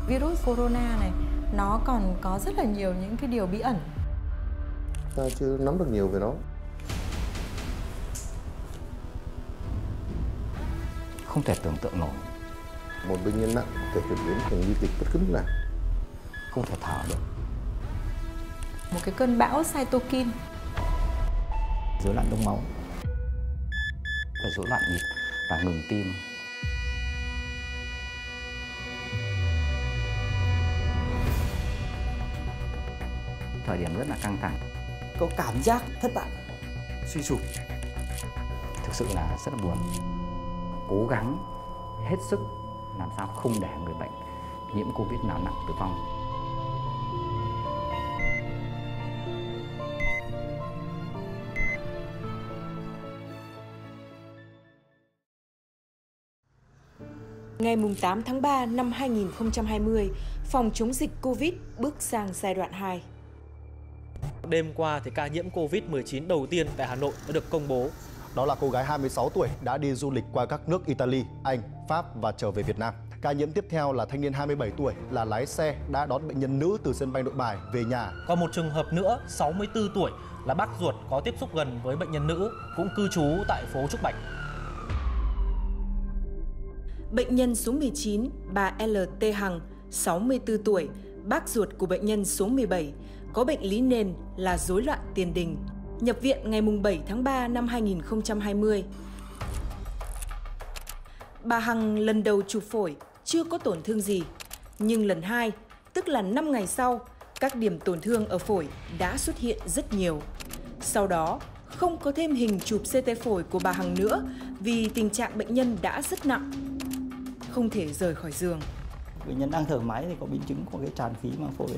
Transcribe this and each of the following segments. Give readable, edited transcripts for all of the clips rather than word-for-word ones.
Virus corona này nó còn có rất là nhiều những cái điều bí ẩn. Ta chưa nắm được nhiều về nó. Không thể tưởng tượng nổi. Một bệnh nhân nặng có thể chuyển biến thành nguy kịch bất cứ lúc nào. Không thể thở được. Một cái cơn bão cytokine. Rối loạn đông máu. Phải rối loạn nhịp và ngừng tim. Thời điểm rất là căng thẳng. Có cảm giác thất bại, suy sụp. Thực sự là rất là buồn. Cố gắng hết sức làm sao không để người bệnh nhiễm Covid nào nặng tử vong. Ngày 8 tháng 3 năm 2020, phòng chống dịch Covid bước sang giai đoạn 2. Đêm qua thì ca nhiễm Covid-19 đầu tiên tại Hà Nội đã được công bố. Đó là cô gái 26 tuổi đã đi du lịch qua các nước Italy, Anh, Pháp và trở về Việt Nam. Ca nhiễm tiếp theo là thanh niên 27 tuổi là lái xe đã đón bệnh nhân nữ từ sân bay Nội Bài về nhà. Còn một trường hợp nữa, 64 tuổi là bác ruột có tiếp xúc gần với bệnh nhân nữ, cũng cư trú tại phố Trúc Bạch. Bệnh nhân số 19, bà LT Hằng, 64 tuổi, bác ruột của bệnh nhân số 17, có bệnh lý nền là rối loạn tiền đình. Nhập viện ngày 7 tháng 3 năm 2020. Bà Hằng lần đầu chụp phổi chưa có tổn thương gì, nhưng lần 2, tức là 5 ngày sau, các điểm tổn thương ở phổi đã xuất hiện rất nhiều. Sau đó, không có thêm hình chụp CT phổi của bà Hằng nữa vì tình trạng bệnh nhân đã rất nặng, không thể rời khỏi giường. Bệnh nhân đang thở máy thì có biến chứng của cái tràn khí màng phổi.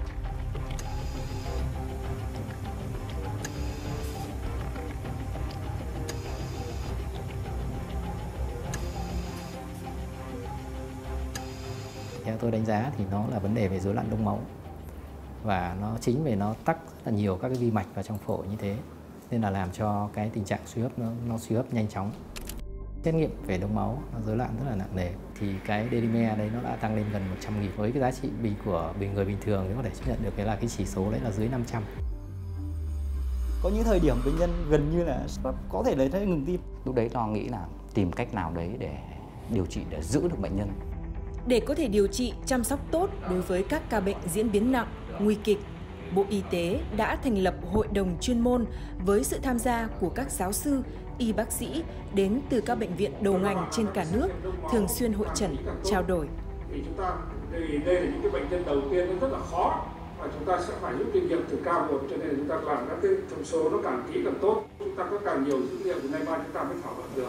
Theo tôi đánh giá thì nó là vấn đề về rối loạn đông máu. Và nó chính vì nó tắc rất là nhiều các cái vi mạch vào trong phổi như thế. Nên là làm cho cái tình trạng suy hấp nó suy hấp nhanh chóng. Xét nghiệm về đông máu nó rối loạn rất là nặng nề. Thì cái D-dimer đấy nó đã tăng lên gần 100.000. Với cái giá trị bình của người bình thường thì có thể chấp nhận được cái là cái chỉ số đấy là dưới 500. Có những thời điểm bệnh nhân gần như là có thể lấy thấy ngừng tim. Lúc đấy lo nghĩ là tìm cách nào đấy để điều trị để giữ được bệnh nhân. Để có thể điều trị, chăm sóc tốt đối với các ca bệnh diễn biến nặng, nguy kịch, Bộ Y tế đã thành lập hội đồng chuyên môn với sự tham gia của các giáo sư, y bác sĩ đến từ các bệnh viện đầu ngành trên cả nước, thường xuyên hội chẩn, trao đổi. Đây là những cái bệnh nhân đầu tiên nó rất là khó và chúng ta sẽ phải rút kinh nghiệm từ ca một, cho nên chúng ta làm các cái thông số nó càng kỹ càng tốt. Chúng ta có càng nhiều dữ liệu từ nay mai chúng ta mới thảo luận được.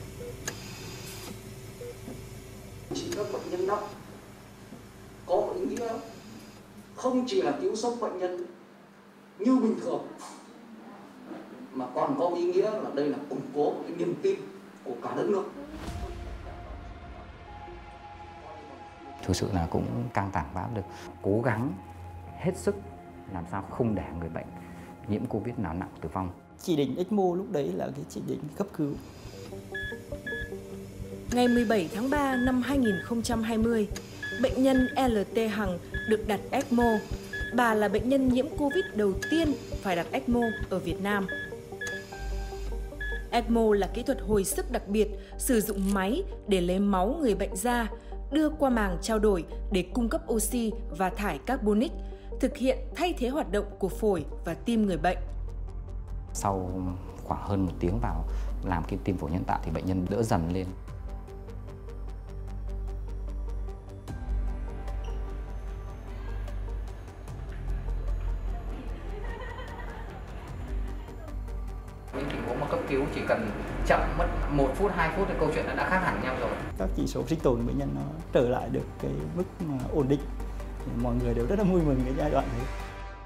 Chỉ các bệnh nhân nặng có ý nghĩa không chỉ là cứu sống bệnh nhân như bình thường mà còn có ý nghĩa là đây là củng cố cái niềm tin của cả đất nước. Thực sự là cũng căng thẳng và áp lực. Cố gắng hết sức làm sao không để người bệnh nhiễm Covid nào nặng tử vong. Chỉ định ECMO lúc đấy là cái chỉ định cấp cứu. Ngày 17 tháng 3 năm 2020, bệnh nhân LT Hằng được đặt ECMO. Bà là bệnh nhân nhiễm Covid đầu tiên phải đặt ECMO ở Việt Nam. ECMO là kỹ thuật hồi sức đặc biệt, sử dụng máy để lấy máu người bệnh ra, đưa qua màng trao đổi để cung cấp oxy và thải carbonic, thực hiện thay thế hoạt động của phổi và tim người bệnh. Sau khoảng hơn 1 tiếng vào làm cái tim phổi nhân tạo thì bệnh nhân đỡ dần lên. Những tình huống mà cấp cứu chỉ cần chậm mất 1 phút, 2 phút thì câu chuyện đã khác hẳn nhau rồi. Các chỉ số sinh tồn của bệnh nhân nó trở lại được cái mức mà ổn định. Thì mọi người đều rất là vui mừng cái giai đoạn đấy.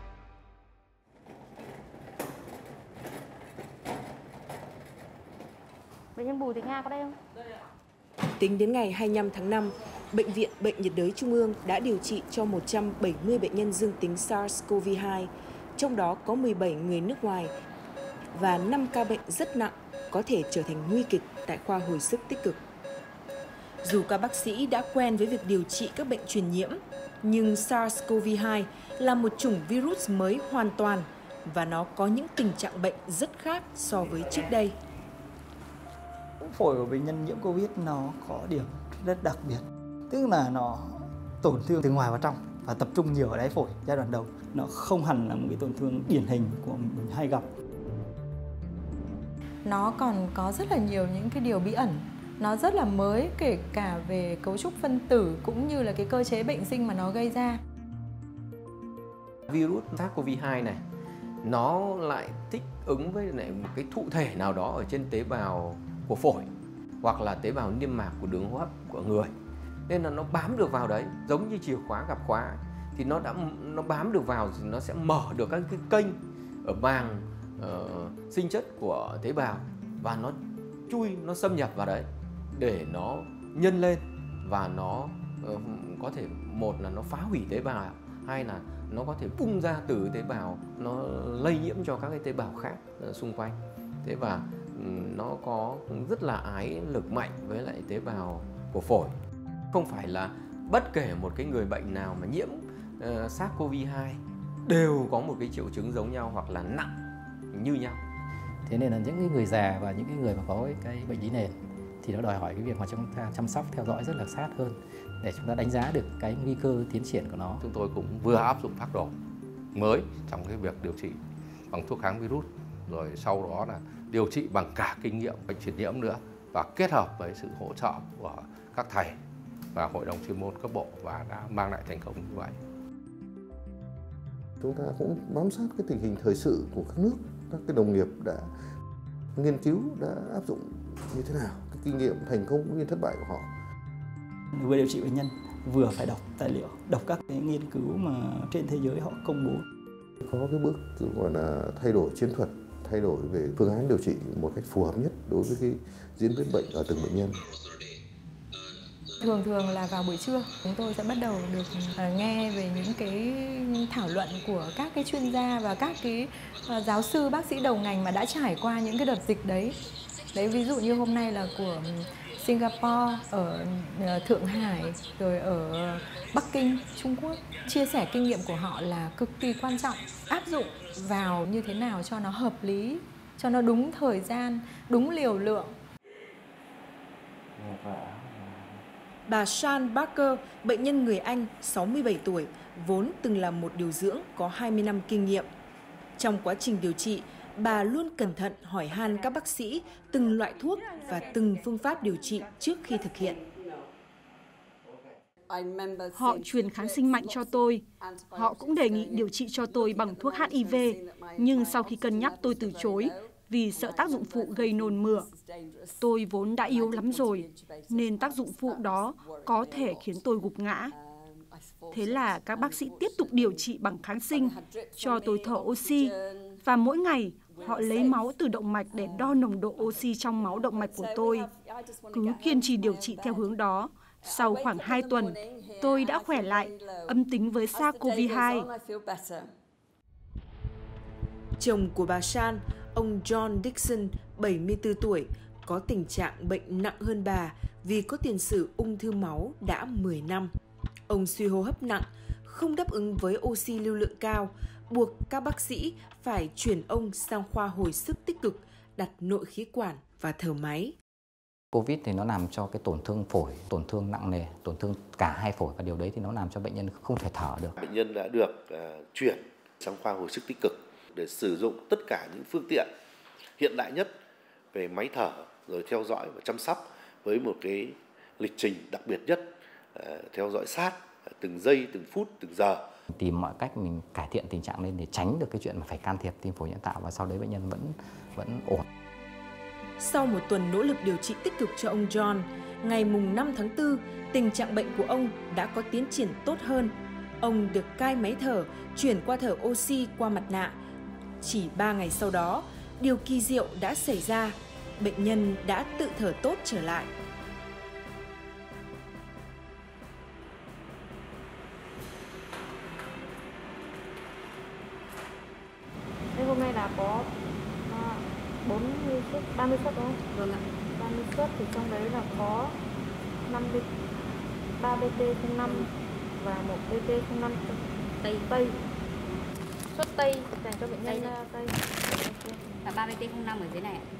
Bệnh nhân Bùi Thị Nga có đây không? Tính đến ngày 25 tháng 5, Bệnh viện Bệnh nhiệt đới Trung ương đã điều trị cho 170 bệnh nhân dương tính SARS-CoV-2, trong đó có 17 người nước ngoài và 5 ca bệnh rất nặng có thể trở thành nguy kịch tại khoa hồi sức tích cực. Dù các bác sĩ đã quen với việc điều trị các bệnh truyền nhiễm, nhưng SARS-CoV-2 là một chủng virus mới hoàn toàn và nó có những tình trạng bệnh rất khác so với trước đây. Phổi của bệnh nhân nhiễm Covid nó có điểm rất đặc biệt, tức là nó tổn thương từ ngoài vào trong và tập trung nhiều ở đáy phổi giai đoạn đầu. Nó không hẳn là một cái tổn thương điển hình của mình hay gặp. Nó còn có rất là nhiều những cái điều bí ẩn. Nó rất là mới, kể cả về cấu trúc phân tử cũng như là cái cơ chế bệnh sinh mà nó gây ra. Virus SARS-CoV-2 này nó lại thích ứng với lại một cái thụ thể nào đó ở trên tế bào của phổi hoặc là tế bào niêm mạc của đường hô hấp của người, nên là nó bám được vào đấy, giống như chìa khóa gặp khóa thì nó bám được vào thì nó sẽ mở được các cái kênh ở màng sinh chất của tế bào và nó chui, nó xâm nhập vào đấy để nó nhân lên và nó có thể, một là nó phá hủy tế bào, hai là nó có thể bung ra từ tế bào, nó lây nhiễm cho các cái tế bào khác xung quanh. Thế và nó có rất là ái lực mạnh với lại tế bào của phổi. Không phải là bất kể một cái người bệnh nào mà nhiễm SARS-CoV-2 đều có một cái triệu chứng giống nhau hoặc là nặng như nhau. Thế nên là những cái người già và những cái người mà có cái bệnh lý nền thì nó đòi hỏi cái việc mà chúng ta chăm sóc theo dõi rất là sát hơn để chúng ta đánh giá được cái nguy cơ tiến triển của nó. Chúng tôi cũng vừa áp dụng phác đồ mới trong cái việc điều trị bằng thuốc kháng virus, rồi sau đó là điều trị bằng cả kinh nghiệm bệnh truyền nhiễm nữa, và kết hợp với sự hỗ trợ của các thầy và hội đồng chuyên môn cấp bộ, và đã mang lại thành công như vậy. Chúng ta cũng bám sát cái tình hình thời sự của các nước, các cái đồng nghiệp đã nghiên cứu, đã áp dụng như thế nào, cái kinh nghiệm thành công cũng như thất bại của họ. Vừa điều trị bệnh nhân, vừa phải đọc tài liệu, đọc các cái nghiên cứu mà trên thế giới họ công bố. Có cái bước gọi là thay đổi chiến thuật, thay đổi về phương án điều trị một cách phù hợp nhất đối với cái diễn biến bệnh ở từng bệnh nhân. Thường là vào buổi trưa, chúng tôi sẽ bắt đầu được nghe về những cái thảo luận của các cái chuyên gia và các cái giáo sư, bác sĩ đầu ngành mà đã trải qua những cái đợt dịch đấy. Ví dụ như hôm nay là của Singapore, ở Thượng Hải, rồi ở Bắc Kinh, Trung Quốc. Chia sẻ kinh nghiệm của họ là cực kỳ quan trọng. Áp dụng vào như thế nào cho nó hợp lý, cho nó đúng thời gian, đúng liều lượng. Bà Sean Barker, bệnh nhân người Anh, 67 tuổi, vốn từng là một điều dưỡng có 20 năm kinh nghiệm. Trong quá trình điều trị, bà luôn cẩn thận hỏi han các bác sĩ từng loại thuốc và từng phương pháp điều trị trước khi thực hiện. Họ truyền kháng sinh mạnh cho tôi. Họ cũng đề nghị điều trị cho tôi bằng thuốc HIV, nhưng sau khi cân nhắc tôi từ chối vì sợ tác dụng phụ gây nôn mửa. Tôi vốn đã yếu lắm rồi, nên tác dụng phụ đó có thể khiến tôi gục ngã. Thế là các bác sĩ tiếp tục điều trị bằng kháng sinh, cho tôi thở oxy, và mỗi ngày họ lấy máu từ động mạch để đo nồng độ oxy trong máu động mạch của tôi. Cứ kiên trì điều trị theo hướng đó. Sau khoảng 2 tuần, tôi đã khỏe lại, âm tính với SARS-CoV-2. Chồng của bà Sean, ông John Dixon, 74 tuổi, có tình trạng bệnh nặng hơn bà vì có tiền sử ung thư máu đã 10 năm. Ông suy hô hấp nặng, không đáp ứng với oxy lưu lượng cao, buộc các bác sĩ phải chuyển ông sang khoa hồi sức tích cực, đặt nội khí quản và thở máy. Covid thì nó làm cho cái tổn thương phổi, tổn thương nặng nề, tổn thương cả hai phổi, và điều đấy thì nó làm cho bệnh nhân không thể thở được. Bệnh nhân đã được chuyển sang khoa hồi sức tích cực để sử dụng tất cả những phương tiện hiện đại nhất về máy thở, rồi theo dõi và chăm sóc với một cái lịch trình đặc biệt nhất, theo dõi sát từng giây, từng phút, từng giờ. Tìm mọi cách mình cải thiện tình trạng lên để tránh được cái chuyện mà phải can thiệp tim phổi nhân tạo, và sau đấy bệnh nhân vẫn ổn. Sau một tuần nỗ lực điều trị tích cực cho ông John, ngày 5 tháng 4, tình trạng bệnh của ông đã có tiến triển tốt hơn. Ông được cai máy thở, chuyển qua thở oxy qua mặt nạ. Chỉ 3 ngày sau đó, điều kỳ diệu đã xảy ra. Bệnh nhân đã tự thở tốt trở lại. Thế hôm nay là có 30 suất đúng không? Vâng ạ. 30 suất thì trong đấy là có 3 BT05 và 1 BT05 Tây. Suất Tây dành cho bệnh nhân Tây. Và 3 BT05 ở dưới này ạ.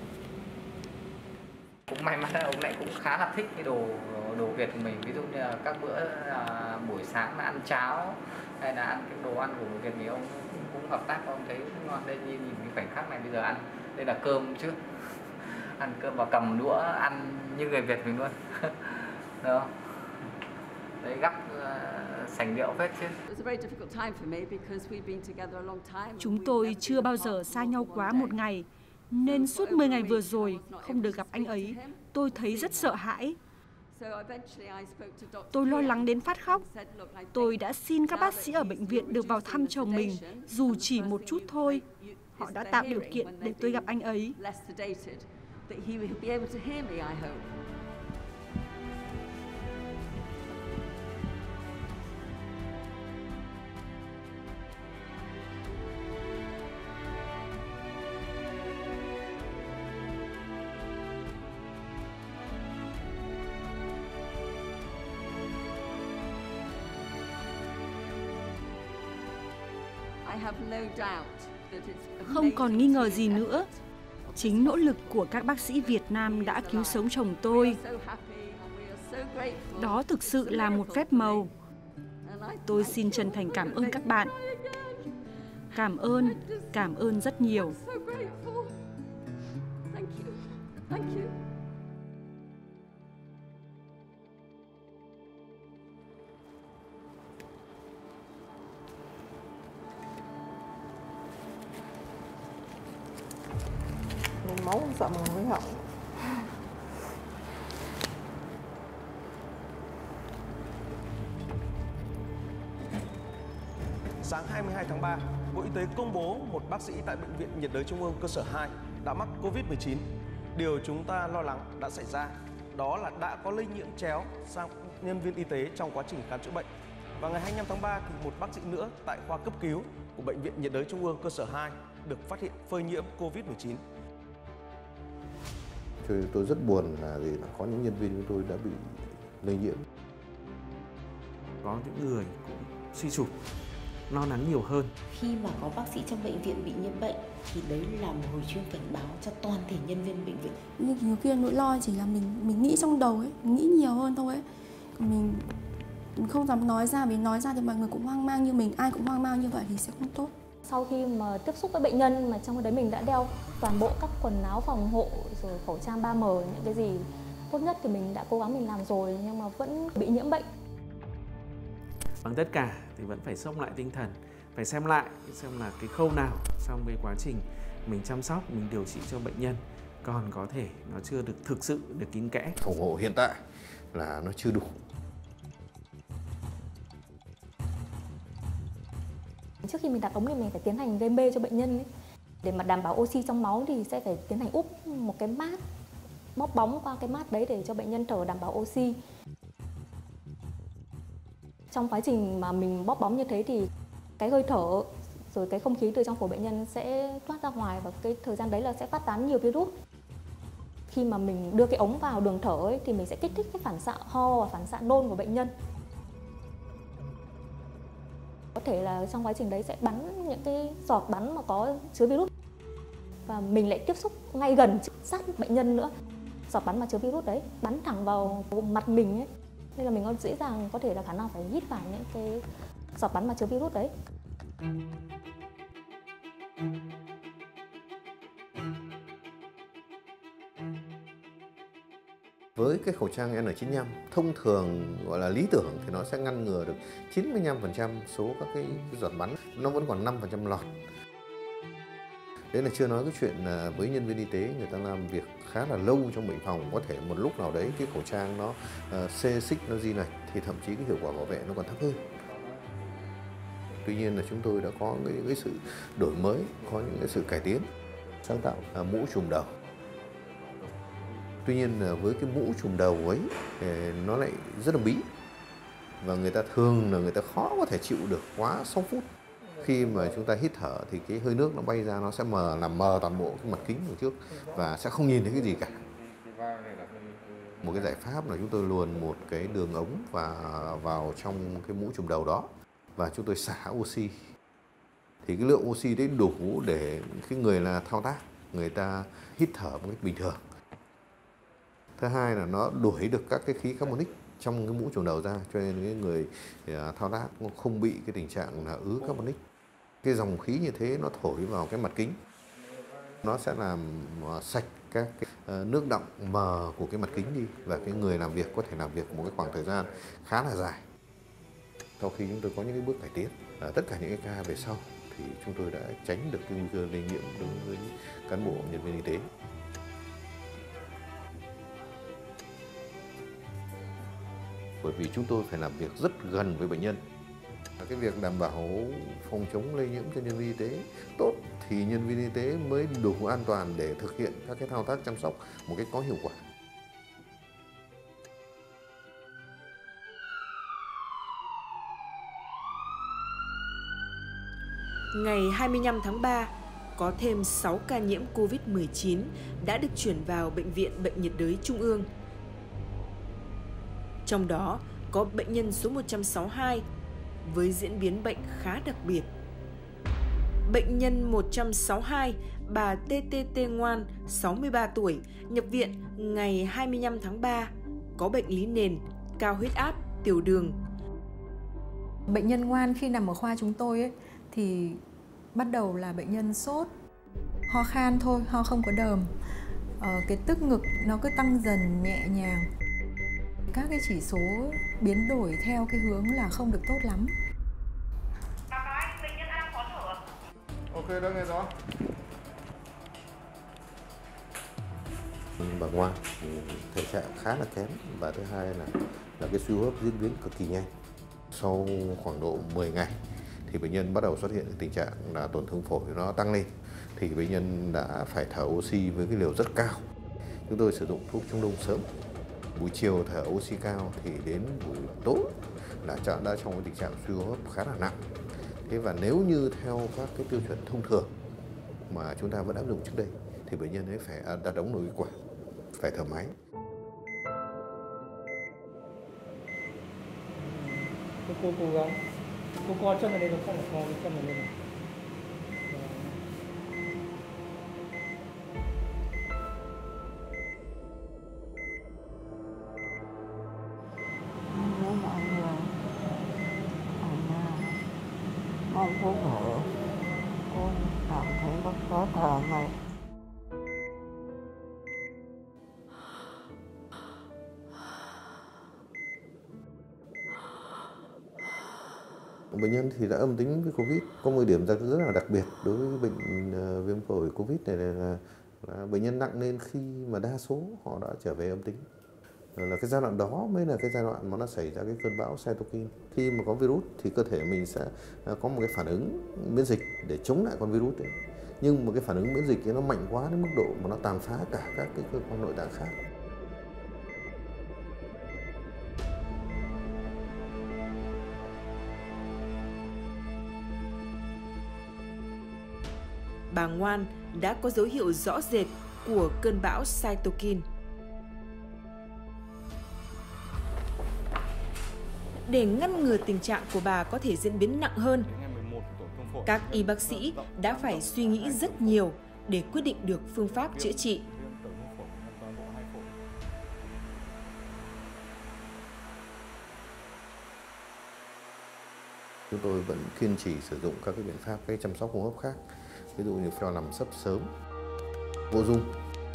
Cũng may mắn là ông lại cũng khá là thích cái đồ Việt của mình. Ví dụ như là các bữa buổi sáng là ăn cháo hay là ăn cái đồ ăn của người Việt thì ông cũng hợp tác, ông thấy ngon. Đây nhìn cái khoảnh khắc này, bây giờ ăn đây là cơm chứ, ăn cơm và cầm đũa ăn như người Việt mình luôn. Đó, đấy gắp sành điệu phết chứ. Chúng tôi chưa bao giờ xa nhau quá một ngày, nên suốt 10 ngày vừa rồi không được gặp anh ấy, tôi thấy rất sợ hãi. Tôi lo lắng đến phát khóc. Tôi đã xin các bác sĩ ở bệnh viện được vào thăm chồng mình, dù chỉ một chút thôi. Họ đã tạo điều kiện để tôi gặp anh ấy. Không còn nghi ngờ gì nữa. Chính nỗ lực của các bác sĩ Việt Nam đã cứu sống chồng tôi. Đó thực sự là một phép màu. Tôi xin chân thành cảm ơn các bạn. Cảm ơn rất nhiều. Máu sợ mà mới họng. Sáng 22 tháng 3, Bộ Y tế công bố một bác sĩ tại Bệnh viện Nhiệt đới Trung ương cơ sở 2 đã mắc Covid-19. Điều chúng ta lo lắng đã xảy ra, đó là đã có lây nhiễm chéo sang nhân viên y tế trong quá trình khám chữa bệnh. Và ngày 25 tháng 3 thì một bác sĩ nữa tại khoa cấp cứu của Bệnh viện Nhiệt đới Trung ương cơ sở 2 được phát hiện phơi nhiễm Covid-19. Tôi rất buồn là có những nhân viên của tôi đã bị lây nhiễm. Có những người cũng suy sụp, lo lắng nhiều hơn. Khi mà có bác sĩ trong bệnh viện bị nhiễm bệnh thì đấy là một hồi chuông cảnh báo cho toàn thể nhân viên bệnh viện. Nhiều khi nỗi lo chỉ là mình nghĩ trong đầu ấy, mình nghĩ nhiều hơn thôi ấy. Mình không dám nói ra, vì nói ra thì mọi người cũng hoang mang như mình, ai cũng hoang mang như vậy thì sẽ không tốt. Sau khi mà tiếp xúc với bệnh nhân mà trong đấy mình đã đeo toàn bộ các quần áo phòng hộ rồi khẩu trang 3M, những cái gì tốt nhất thì mình đã cố gắng mình làm rồi nhưng mà vẫn bị nhiễm bệnh. Bằng tất cả thì vẫn phải xông lại tinh thần, phải xem lại xem là cái khâu nào trong cái quá trình mình chăm sóc, mình điều trị cho bệnh nhân còn có thể nó chưa được thực sự được kín kẽ. Phòng hộ hiện tại là nó chưa đủ. Trước khi mình đặt ống thì mình phải tiến hành gây mê cho bệnh nhân ấy. Để mà đảm bảo oxy trong máu thì sẽ phải tiến hành úp một cái mát, bóp bóng qua cái mát đấy để cho bệnh nhân thở đảm bảo oxy. Trong quá trình mà mình bóp bóng như thế thì cái hơi thở rồi cái không khí từ trong phổi bệnh nhân sẽ thoát ra ngoài và cái thời gian đấy là sẽ phát tán nhiều virus. Khi mà mình đưa cái ống vào đường thở ấy, thì mình sẽ kích thích cái phản xạ ho và phản xạ nôn của bệnh nhân. Có thể là trong quá trình đấy sẽ bắn những cái giọt bắn mà có chứa virus và mình lại tiếp xúc ngay gần sát bệnh nhân nữa. Giọt bắn mà chứa virus đấy bắn thẳng vào mặt mình ấy, nên là mình có dễ dàng có thể là khả năng phải hít phải những cái giọt bắn mà chứa virus đấy. Với cái khẩu trang N95 thông thường gọi là lý tưởng thì nó sẽ ngăn ngừa được 95% số các cái giọt bắn, nó vẫn còn 5% lọt. Đấy là chưa nói cái chuyện là với nhân viên y tế người ta làm việc khá là lâu trong bệnh phòng, có thể một lúc nào đấy cái khẩu trang nó xê xích, nó di lệch thì thậm chí cái hiệu quả bảo vệ nó còn thấp hơn. Tuy nhiên là chúng tôi đã có cái sự đổi mới, có những cái sự cải tiến, sáng tạo mũ trùm đầu. Tuy nhiên là với cái mũ trùm đầu ấy nó lại rất là bí và người ta thường là người ta khó có thể chịu được quá 6 phút. Khi mà chúng ta hít thở thì cái hơi nước nó bay ra, nó sẽ làm mờ toàn bộ cái mặt kính ở trước và sẽ không nhìn thấy cái gì cả. Một cái giải pháp là chúng tôi luồn một cái đường ống vào trong cái mũ trùm đầu đó và chúng tôi xả oxy. Thì cái lượng oxy đấy đủ để cái người là thao tác, người ta hít thở một cách bình thường. Thứ hai là nó đuổi được các cái khí carbonic trong cái mũ trùm đầu ra, cho nên cái người thao tác không bị cái tình trạng là ứ carbonic. Cái dòng khí như thế nó thổi vào cái mặt kính, nó sẽ làm sạch các cái nước đọng mờ của cái mặt kính đi, và cái người làm việc có thể làm việc một cái khoảng thời gian khá là dài. Sau khi chúng tôi có những cái bước cải tiến, tất cả những cái ca về sau thì chúng tôi đã tránh được cái nguy cơ lây nhiễm đối với cán bộ nhân viên y tế. Bởi vì chúng tôi phải làm việc rất gần với bệnh nhân. Cái việc đảm bảo phòng chống lây nhiễm cho nhân viên y tế tốt thì nhân viên y tế mới đủ an toàn để thực hiện các cái thao tác chăm sóc một cách có hiệu quả. Ngày 25 tháng 3, có thêm 6 ca nhiễm COVID-19 đã được chuyển vào Bệnh viện Bệnh nhiệt đới Trung ương. Trong đó có bệnh nhân số 162 với diễn biến bệnh khá đặc biệt. Bệnh nhân 162, bà TTT Ngoan, 63 tuổi, nhập viện ngày 25 tháng 3, có bệnh lý nền, cao huyết áp, tiểu đường. Bệnh nhân Ngoan khi nằm ở khoa chúng tôi ấy, thì bắt đầu là bệnh nhân sốt, ho khan thôi, ho không có đờm. Cái tức ngực nó cứ tăng dần nhẹ nhàng. Các cái chỉ số biến đổi theo cái hướng là không được tốt lắm. Ok, đã nghe rõ. Bà Ngoan thể trạng khá là kém, và thứ hai là cái suy hô hấp diễn biến cực kỳ nhanh. Sau khoảng độ 10 ngày thì bệnh nhân bắt đầu xuất hiện tình trạng là tổn thương phổi nó tăng lên, thì bệnh nhân đã phải thở oxy với cái liều rất cao. Chúng tôi sử dụng thuốc chống đông sớm. Buổi chiều thở oxy cao thì đến buổi tối là đã trong cái tình trạng suy hô hấp khá là nặng. Thế và nếu như theo các cái tiêu chuẩn thông thường mà chúng ta vẫn áp dụng trước đây thì bệnh nhân ấy phải đặt ống nội khí quản, phải thở máy. Cô cố gắng, cô co chân ở đây được không? Co chân ở đây này. Mong cô vợ, cô cảm thấy rất khó thở này. Bệnh nhân thì đã âm tính với Covid. Có một điểm rất là đặc biệt đối với bệnh viêm phổi Covid này là bệnh nhân nặng lên khi mà đa số họ đã trở về âm tính. Là cái giai đoạn đó mới là cái giai đoạn mà nó xảy ra cái cơn bão cytokine. Khi mà có virus thì cơ thể mình sẽ có một cái phản ứng miễn dịch để chống lại con virus đấy. Nhưng mà cái phản ứng miễn dịch ấy nó mạnh quá đến mức độ mà nó tàn phá cả các cái cơ quan nội tạng khác. Bà Ngoan đã có dấu hiệu rõ rệt của cơn bão cytokine. Để ngăn ngừa tình trạng của bà có thể diễn biến nặng hơn, các y bác sĩ đã phải suy nghĩ rất nhiều để quyết định được phương pháp chữa trị. Chúng tôi vẫn kiên trì sử dụng các cái biện pháp cái chăm sóc hô hấp khác, ví dụ như cho nằm sấp sớm, vô dung.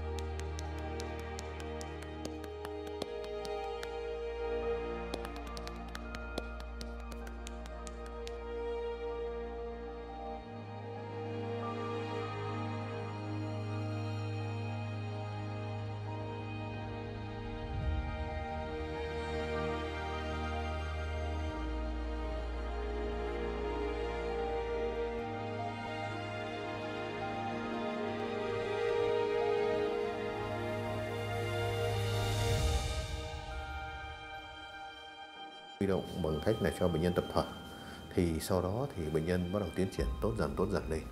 Huy động bằng cách là cho bệnh nhân tập thở, thì sau đó thì bệnh nhân bắt đầu tiến triển tốt dần lên.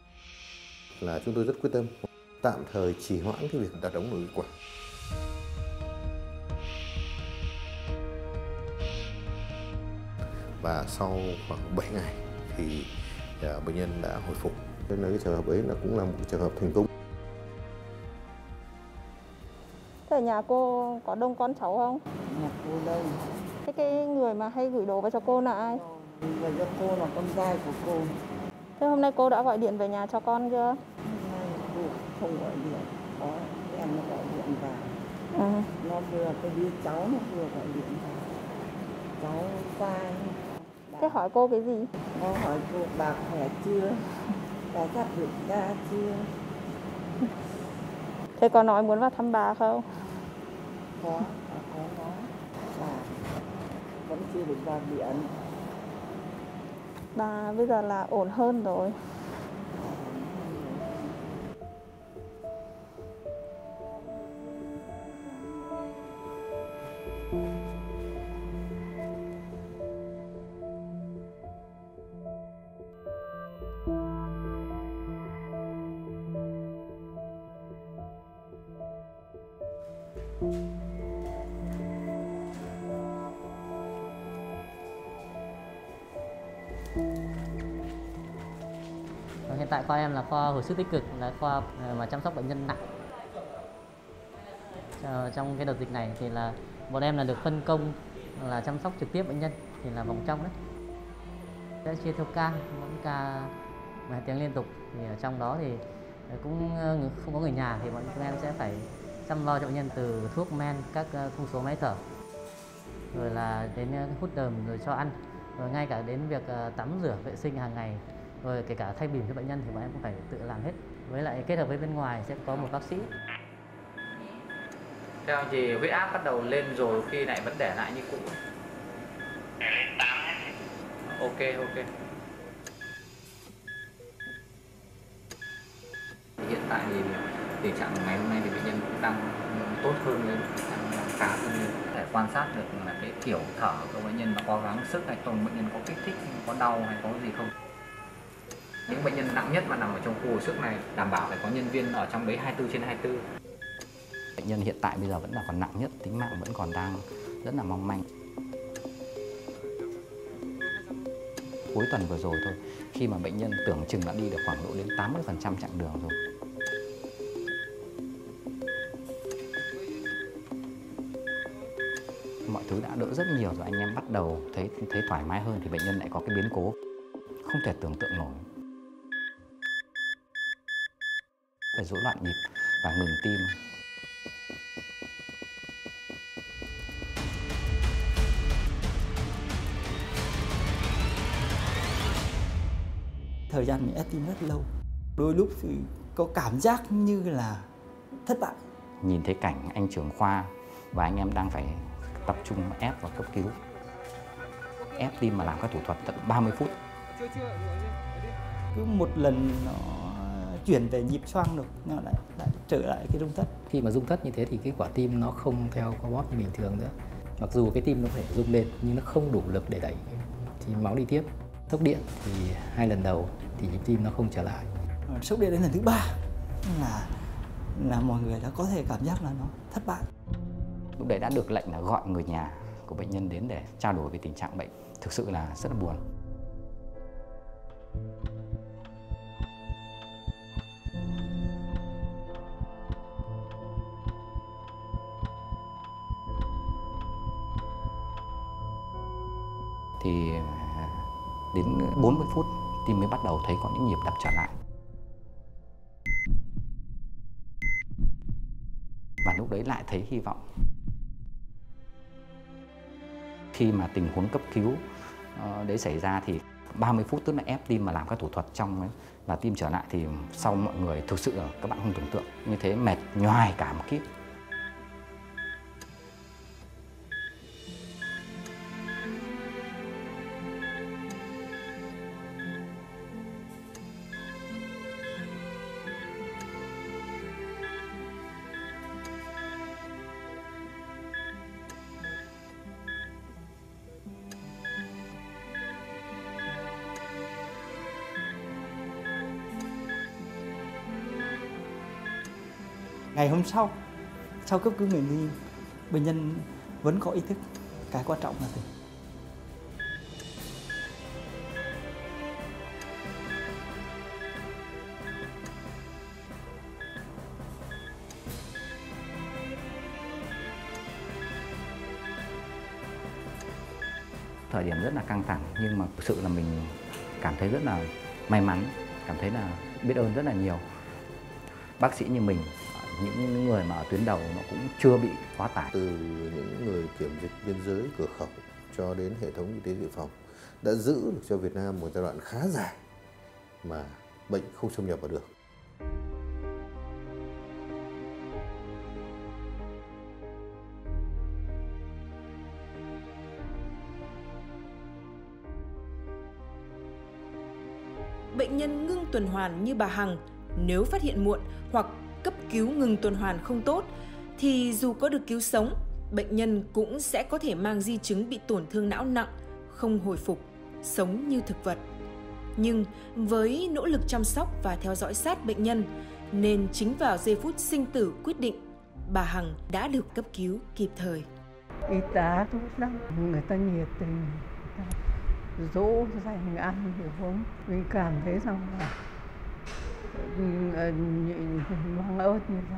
Là chúng tôi rất quyết tâm tạm thời trì hoãn cái việc đặt ống nội khí quản. và sau khoảng 7 ngày thì bệnh nhân đã hồi phục. Nên là cái trường hợp ấy là cũng là một trường hợp thành công. Thế ở nhà cô có đông con cháu không? Nhà cô đông. Thế cái người mà hay gửi đồ về cho cô là ai? Về cho cô là con trai của cô. Thế hôm nay cô đã gọi điện về nhà cho con chưa? Hôm nay cô không gọi điện, có em nó gọi điện vào. Nó vừa cái đứa cháu nó vừa gọi điện vào. Cháu qua. Thế hỏi cô cái gì? Nó hỏi cô bà khỏe chưa? Bà sắp được ra chưa? Thế có nói muốn vào thăm bà không? Có nói. Bà vẫn chưa được vào viện. Bà bây giờ là ổn hơn rồi. Hiện tại khoa em là khoa hồi sức tích cực, là khoa mà chăm sóc bệnh nhân nặng. Trong cái đợt dịch này thì là bọn em là được phân công là chăm sóc trực tiếp bệnh nhân, thì là vòng trong đấy. Sẽ chia theo ca, mỗi ca 2 tiếng liên tục. Thì ở trong đó thì cũng không có người nhà thì bọn chúng em sẽ phải chăm lo cho bệnh nhân từ thuốc men, các thông số máy thở, rồi là đến hút đờm, rồi cho ăn, rồi ngay cả đến việc tắm rửa vệ sinh hàng ngày, rồi kể cả thay bỉm cho bệnh nhân thì bọn em cũng phải tự làm hết. Với lại kết hợp với bên ngoài sẽ có một bác sĩ. Theo anh thì huyết áp bắt đầu lên rồi, khi này vẫn để lại như cũ. Để lên 8. Ok. Hiện tại thì tình trạng ngày hôm nay thì bệnh nhân cũng đang tốt hơn lên, đang khá hơn lên. Để quan sát được là cái kiểu thở của bệnh nhân nó có gắng sức hay không, bệnh nhân có kích thích, có đau hay có gì không. Những bệnh nhân nặng nhất mà nằm ở trong khu hồi sức này đảm bảo phải có nhân viên ở trong đấy 24/24. Bệnh nhân hiện tại bây giờ vẫn là còn nặng nhất, tính mạng vẫn còn đang rất là mong manh. Cuối tuần vừa rồi thôi, khi mà bệnh nhân tưởng chừng đã đi được khoảng độ đến 80% chặng đường rồi. Mọi thứ đã đỡ rất nhiều rồi, anh em bắt đầu thấy thoải mái hơn thì bệnh nhân lại có cái biến cố không thể tưởng tượng nổi. Phải rối loạn nhịp và ngừng tim. Thời gian mình ép tim rất lâu. Đôi lúc thì có cảm giác như là thất bại. Nhìn thấy cảnh anh trưởng khoa và anh em đang phải tập trung ép và cấp cứu. Ép tim mà làm các thủ thuật tận 30 phút. Cứ một lần nó chuyển về nhịp xoang được, nó lại trở lại cái rung thất. Khi mà rung thất như thế thì cái quả tim nó không theo co bóp như bình thường nữa. Mặc dù cái tim nó phải rung lên nhưng nó không đủ lực để đẩy thì máu đi tiếp. Sốc điện thì 2 lần đầu thì nhịp tim nó không trở lại. Sốc điện đến lần thứ 3 là mọi người đã có thể cảm giác là nó thất bại. Lúc đấy đã được lệnh là gọi người nhà của bệnh nhân đến để trao đổi về tình trạng bệnh. Thực sự là rất là buồn. Thì đến 40 phút tim mới bắt đầu thấy có những nhịp đập trở lại. Và lúc đấy lại thấy hy vọng. Khi mà tình huống cấp cứu đấy xảy ra thì 30 phút tức là ép tim mà làm các thủ thuật trong ấy, và tim trở lại thì sau mọi người thực sự là các bạn không tưởng tượng như thế, mệt nhoài cả một kíp. Ngày hôm sau cấp cứu người nghi, bệnh nhân vẫn có ý thức. Cái quan trọng là gì? thời điểm rất là căng thẳng, nhưng mà thực sự là mình cảm thấy rất là may mắn, cảm thấy là biết ơn rất là nhiều. Bác sĩ như mình, những người mà ở tuyến đầu nó cũng chưa bị quá tải. Từ những người kiểm dịch biên giới, cửa khẩu cho đến hệ thống y tế dự phòng đã giữ được cho Việt Nam một giai đoạn khá dài mà bệnh không xâm nhập vào được. Bệnh nhân ngưng tuần hoàn như bà Hằng, nếu phát hiện muộn hoặc cấp cứu ngừng tuần hoàn không tốt, thì dù có được cứu sống, bệnh nhân cũng sẽ có thể mang di chứng bị tổn thương não nặng, không hồi phục, sống như thực vật. Nhưng với nỗ lực chăm sóc và theo dõi sát bệnh nhân, nên chính vào giây phút sinh tử quyết định, bà Hằng đã được cấp cứu kịp thời. Y tá tốt lắm, người ta nhiệt tình, dỗ dành ăn hiểu không? Mình cảm thấy rằng là mang ơn như thế.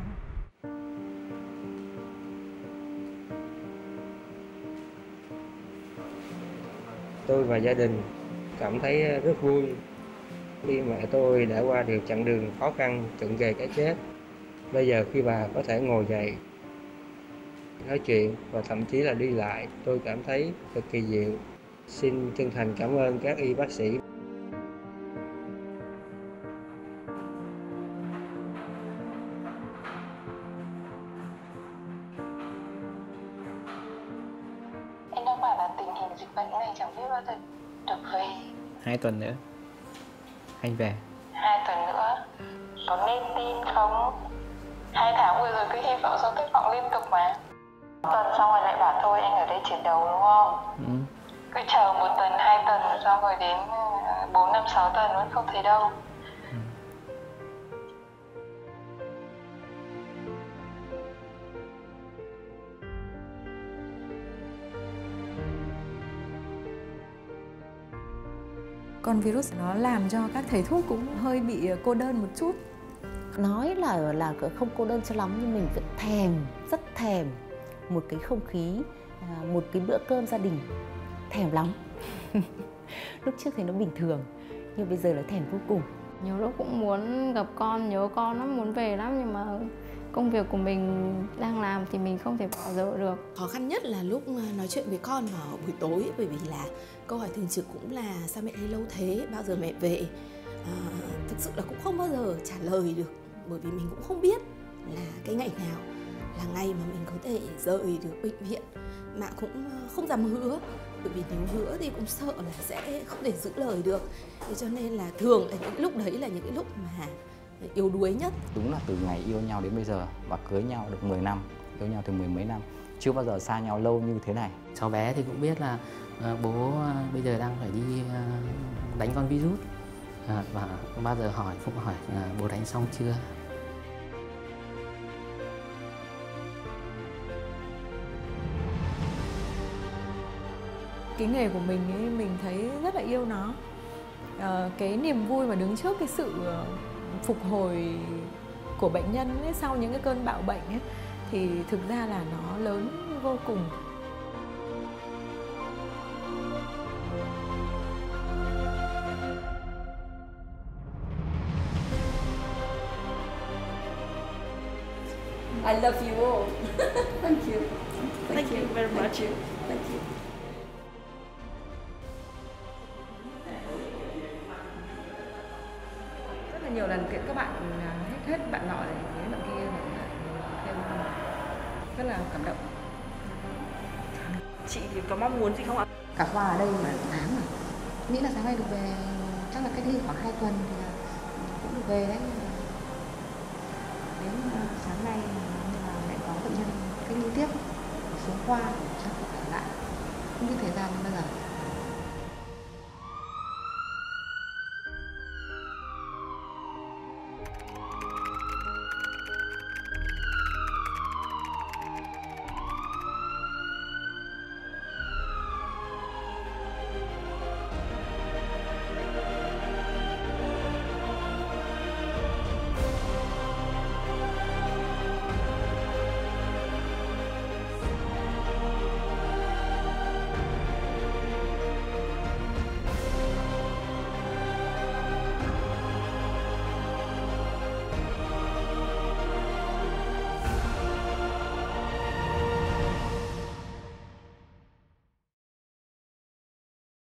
Tôi và gia đình cảm thấy rất vui khi mẹ tôi đã qua được chặng đường khó khăn cận kề cái chết. Bây giờ khi bà có thể ngồi dậy, nói chuyện và thậm chí là đi lại, tôi cảm thấy cực kỳ dịu. Xin chân thành cảm ơn các y bác sĩ. Em đang bảo là tình hình dịch bệnh này chẳng biết bao giờ được về. 2 tuần nữa anh về. 2 tuần nữa có nên tin không? 2 tháng vừa rồi cứ hy vọng xong thất vọng liên tục mà. Tuần xong rồi lại bảo thôi anh ở đây chiến đấu đúng không? Cứ chờ 1 tuần, 2 tuần xong rồi đến 4, 5, 6 tuần vẫn không thấy đâu. Con virus nó làm cho các thầy thuốc cũng hơi bị cô đơn một chút. Nói là không cô đơn cho lắm, nhưng mình vẫn thèm, rất thèm một cái không khí, một cái bữa cơm gia đình, thèm lắm. Lúc trước thì nó bình thường, nhưng bây giờ là thèm vô cùng. Nhiều lúc cũng muốn gặp con, nhớ con lắm, muốn về lắm, nhưng mà công việc của mình đang làm thì mình không thể bỏ dở được. Khó khăn nhất là lúc nói chuyện với con vào buổi tối, bởi vì là câu hỏi thường trực cũng là sao mẹ đi lâu thế, bao giờ mẹ về. Thực sự là cũng không bao giờ trả lời được, bởi vì mình cũng không biết là cái ngày nào là ngày mà mình có thể rời được bệnh viện, mà cũng không dám hứa, bởi vì nếu hứa thì cũng sợ là sẽ không thể giữ lời được. Thế cho nên là thường là những lúc đấy là những cái lúc mà yếu đuối nhất. Đúng là từ ngày yêu nhau đến bây giờ và cưới nhau được 10 năm, yêu nhau từ 10 mấy năm, chưa bao giờ xa nhau lâu như thế này. Cháu bé thì cũng biết là bố bây giờ đang phải đi đánh con virus, và bao giờ hỏi cũng hỏi bố đánh xong chưa. Cái nghề của mình ấy, mình thấy rất là yêu nó. Cái niềm vui mà đứng trước cái sự phục hồi của bệnh nhân ấy, sau những cái cơn bạo bệnh ấy, thì thực ra là nó lớn vô cùng. I love you all. Thank you. Thank you very much. Thank you. Rất là nhiều lần kiện các bạn hết bạn nọ này đến bạn kia thêm rất là cảm động. Chị thì có mong muốn gì không ạ? Cả khoa ở đây mà tháng mà nghĩ là sáng nay được về, chắc là cách đây khoảng 2 tuần thì là cũng được về đấy. Đến sáng nay là lại có bệnh nhân cách ly tiếp xuống khoa chắc phải lại, không biết thời gian bao giờ.